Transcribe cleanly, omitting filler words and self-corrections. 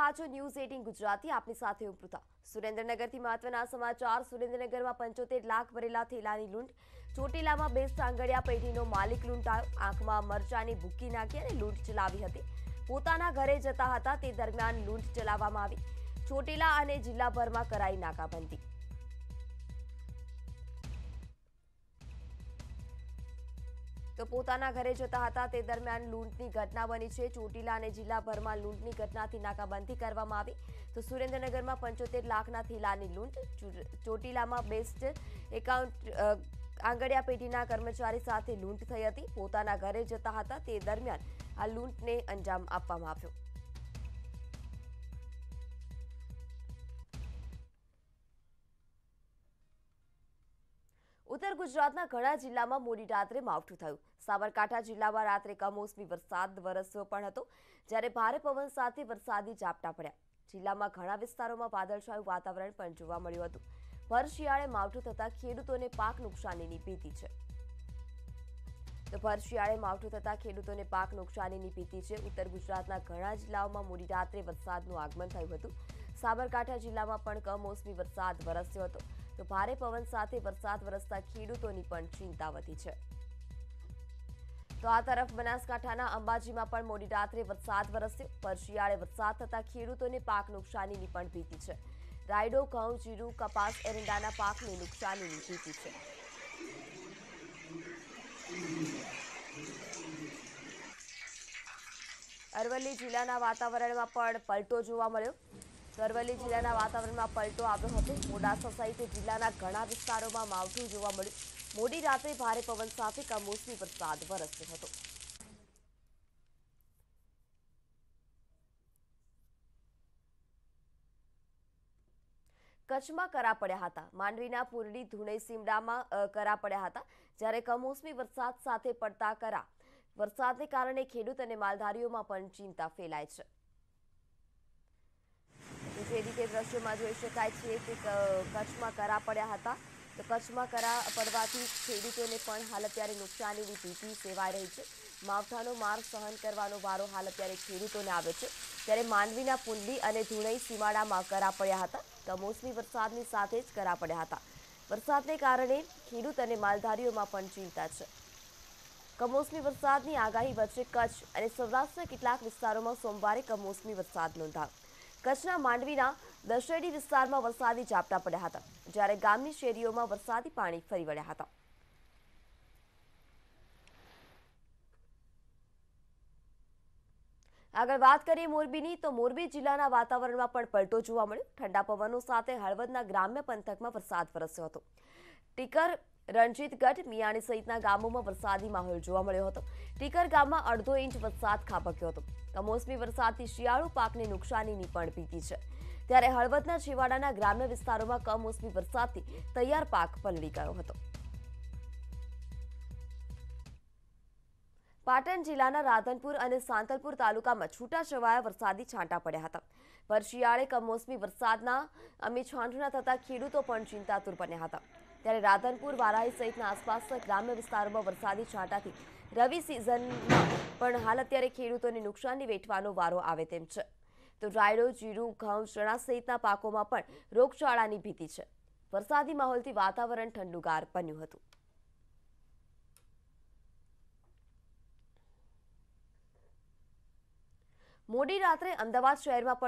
રહ્યા છો ન્યૂઝ 18 ગુજરાતી આપની સાથે હું પૃથા। સુરેન્દ્રનગરથી મહત્વના સમાચાર। સુરેન્દ્રનગરમાં 75 લાખ ભરેલા થેલાની લૂંટ। ચોટીલામાં બેસ્ટ આંગડિયા પેઢીનો માલિક લૂંટાયો। આંખમાં મરચાની ભૂકી નાખી અને લૂંટ ચલાવી હતી। પોતાના ઘરે જતા હતા તે દરમિયાન લૂંટ ચલાવવામાં આવી। ચોટીલા અને જિલ્લાભરમાં કરાઈ નાકાબંધી। તો પોતાના ઘરે જતા હતા તે દરમિયાન લૂંટની ઘટના બની છે। ચોટીલા અને જિલ્લાભરમાં લૂંટની ઘટનાથી નાકાબંધી કરવામાં આવી। તો સુરેન્દ્રનગરમાં 75 લાખના થેલાની લૂંટ। ચોટીલામાં બેસ્ટ આંગડિયા પેઢીના કર્મચારી સાથે લૂંટ થઈ હતી। પોતાના ઘરે જતા હતા તે દરમિયાન આ લૂંટને અંજામ આપવામાં આવ્યો। ઉત્તર ગુજરાતના ઘણા જિલ્લામાં મોડી રાત્રે માવઠું થયું। સાબરકાંઠા જિલ્લામાં રાત્રે કમોસમી વરસાદ વરસ્યો પણ હતો, જ્યારે ભારે પવન સાથે વરસાદી ઝાપટા પડ્યા। જિલ્લામાં ઘણા વિસ્તારોમાં વાદળછાયું વાતાવરણ પણ જોવા મળ્યું હતું। ભર શિયાળે માવઠું થતા ખેડૂતોને પાક નુકસાનીની ભીતિ છે। તો ભર શિયાળે માવઠું થતા ખેડૂતોને પાક નુકસાનીની ભીતિ છે। ઉત્તર ગુજરાતના ઘણા જિલ્લાઓમાં મોડી રાત્રે વરસાદનું આગમન થયું હતું। સાબરકાંઠા જિલ્લામાં પણ કમોસમી વરસાદ વરસ્યો હતો। તો ભારે પવન સાથે વરસાદ વરસતા ખેડૂતોની પણ ચિંતા વધી છે। તો આ તરફ બનાસકાંઠાના અંબાજીમાં પણ મોડી રાત્રે વરસાદ વરસ્યો। ભર શિયાળે વરસાદ થતા ખેડૂતોને પાક નુકસાનીની પણ ભીતિ છે। રાયડો, ઘઉં, જીરું, કપાસ, એરંડાના પાકને નુકસાનીની ભીતિ છે। અરવલ્લી જિલ્લાના વાતાવરણમાં પણ પલટો જોવા મળ્યો। અરવલ્લી જિલ્લાના વાતાવરણમાં પલટો આવ્યો હતો। મોડાસા સહિત જિલ્લાના ઘણા વિસ્તારોમાં માવઠું જોવા મળ્યું। મોડી રાત્રે ભારે પવન સાથે કમોસમી વરસાદ વરસ્યો હતો। કચ્છમાં કરા પડ્યા હતા। માંડવીના પુરડી ધુણઈ સીમડામાં કરા પડ્યા હતા, જ્યારે કમોસમી વરસાદ સાથે પડતા કરા વરસાદને કારણે ખેડૂત અને માલધારીઓમાં પણ ચિંતા ફેલાય છે। જે રીતે દ્રશ્યોમાં જોઈ શકાય છે કે કચ્છમાં કરા પડ્યા હતા। તો કચ્છમાં કરા પડવાથી ખેડૂતોને પણ હાલ અત્યારે નુકસાનીની ભીતિ સેવાઈ રહી છે। માવઠાનો માર સહન કરવાનો વારો હાલ અત્યારે ખેડૂતોને આવ્યો છે, ત્યારે માંડવીના પુંડી અને ધુણઈ સીમાડામાં કરા પડ્યા હતા। કમોસમી વરસાદની સાથે જ કરા પડ્યા હતા। વરસાદને કારણે ખેડૂત અને માલધારીઓમાં પણ ચિંતા છે। કમોસમી વરસાદની આગાહી વચ્ચે કચ્છ અને સૌરાષ્ટ્રના કેટલાક વિસ્તારોમાં સોમવારે કમોસમી વરસાદ નોંધાયો। કચ્છના માંડવીના દશેડી વિસ્તારમાં વરસાદી ઝાપટા પડ્યા હતા, જ્યારે ગામની શેરીઓમાં વરસાદી પાણી ફરી વળ્યા હતા। આગળ વાત કરીએ મોરબીની, તો મોરબી જિલ્લાના વાતાવરણમાં પણ પલટો જોવા મળ્યો। ઠંડા પવનો સાથે હળવદના ગ્રામ્ય પંથકમાં વરસાદ વરસ્યો હતો। ટીકર, રણજીતગઢ, મિયાણી સહિતના ગામોમાં વરસાદી માહોલ જોવા મળ્યો હતો। ટીકર ગામમાં 1.5 ઇંચ વરસાદ ખાબક્યો હતો। કમોસમી વરસાદથી શિયાળુ પાકને નુકસાનીની પણ ભીતિ છે, ત્યારે હળવદના છેવાડાના ગ્રામ્ય વિસ્તારોમાં કમોસમી વરસાદથી તૈયાર પાક પલળી ગયો હતો। પાટણ જિલ્લાના રાધનપુર અને સાંતલપુર તાલુકામાં છૂટાછવાયા વરસાદી છાંટા પડ્યા હતા। ભર શિયાળે કમોસમી વરસાદના છાંટણા થતા ખેડૂતો પણ ચિંતાતુર બન્યા હતા। ત્યારે રાધનપુર, વારાહી સહિતના આસપાસના ગ્રામ્ય વિસ્તારોમાં વરસાદી છાંટાથી રવિ સિઝનમાં પણ હાલ અત્યારે ખેડૂતોને નુકસાની વેઠવાનો વારો આવે તેમ છે। તો રાયડો, જીરું, ઘઉં, ચણા સહિતના પાકોમાં પણ રોગચાળાની ભીતિ છે। વરસાદી માહોલથી વાતાવરણ ઠંડુગાર બન્યું હતું। મોડી રાત્રે અમદાવાદ શહેરમાં પણ